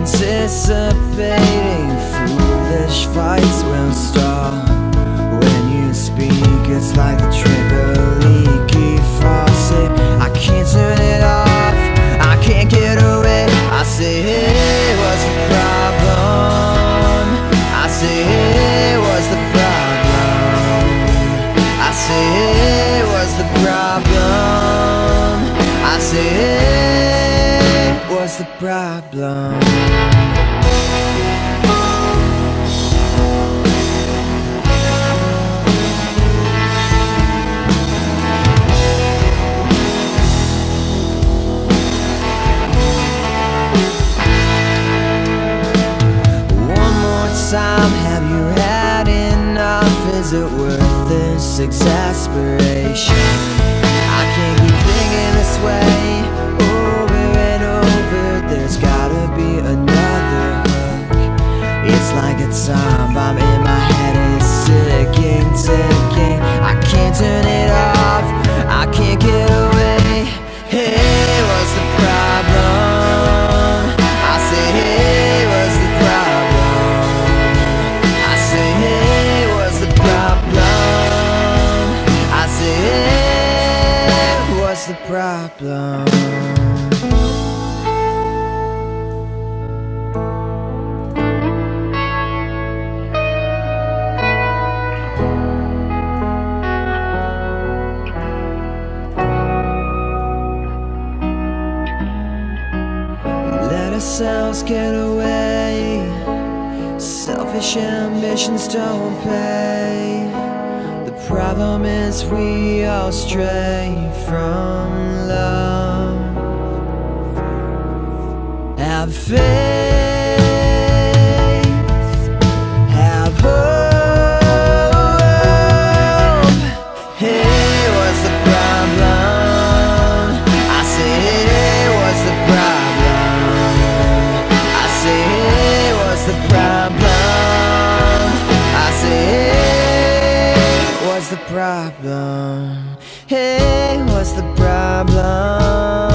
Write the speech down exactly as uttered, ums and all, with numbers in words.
Anticipating foolish fights will stall. When you speak, it's like the trick of a leaky faucet. I can't turn it off, I can't get away. I say, hey, what's the problem? I say, hey, what's the problem? I say, hey, what's the problem? I say, hey, what's the problem? Time, have you had enough? Is it worth this exasperation? I can't keep thinking this way over and over. There's gotta be another hook. It's like a time bomb in my head, it's ticking, ticking. I can't turn it off, I can't get away. Hey, what's the problem? I say, hey, what's the problem? What's the problem? Let ourselves get away. Selfish ambitions don't pay. The problem is we all stray from love. Have faith, have hope. Hey, what's the problem? I say, hey, what's the problem? I say, hey, what's the problem? I say, hey, what's the problem? Hey, what's the problem?